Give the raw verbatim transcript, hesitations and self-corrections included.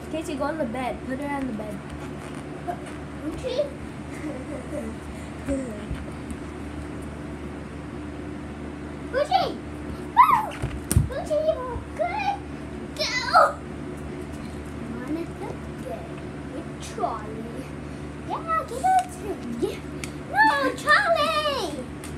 Casey, go on the bed. Put her on the bed. Gucci? Gucci! Woo! Gucci, you're good. Go! Monica, good. With Charlie. Yeah, get it. Yeah. No, Charlie!